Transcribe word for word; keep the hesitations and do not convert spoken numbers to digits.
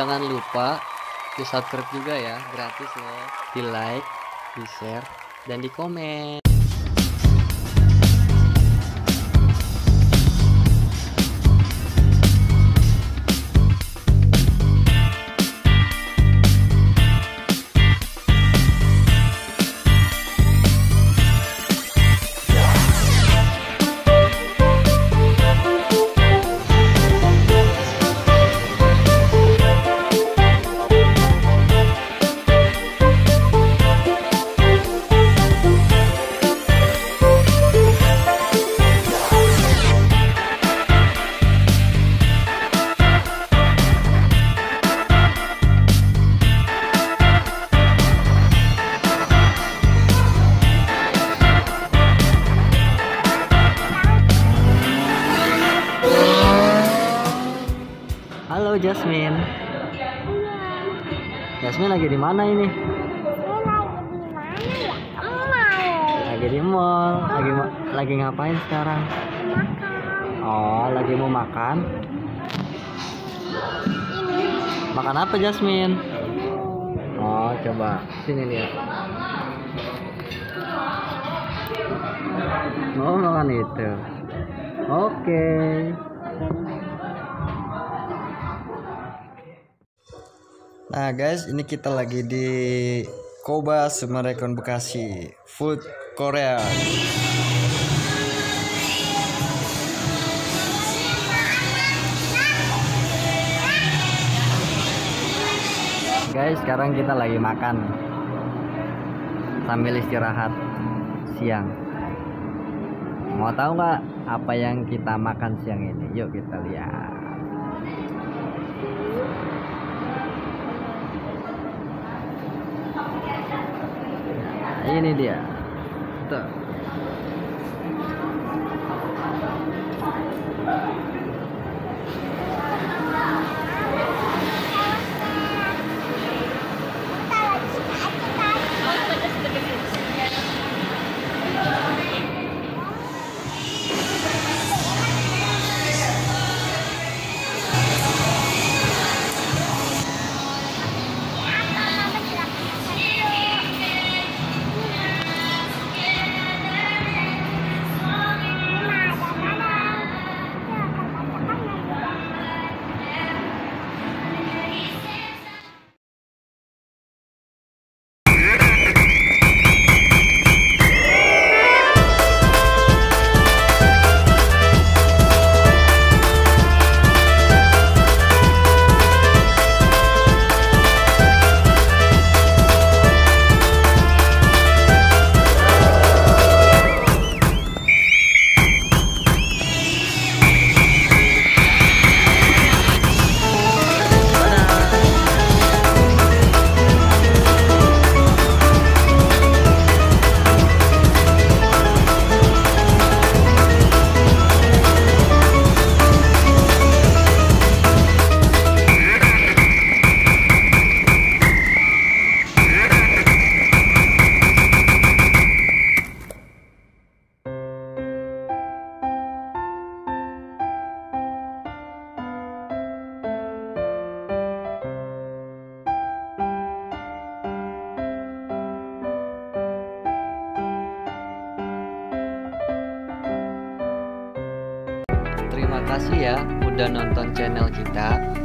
jangan lupa di subscribe juga ya, gratis loh. Di like, di share, dan di komen. Halo Jasmine. Jasmine lagi di mana ini? Lagi di mall. Lagi lagi ngapain sekarang? Oh, lagi mau makan. Makan apa Jasmine? Oh, coba sini lihat. Oh, makan itu. Oke. Nah guys, ini kita lagi di Koba Summarecon Bekasi Food Korea. Guys, sekarang kita lagi makan sambil istirahat siang. Mau tahu nggak apa yang kita makan siang ini? Yuk kita lihat. Ini dia. Tuh. Terima kasih ya udah nonton channel kita.